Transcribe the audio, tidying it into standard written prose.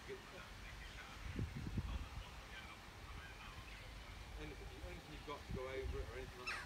Anything you've got to go over it or anything like that?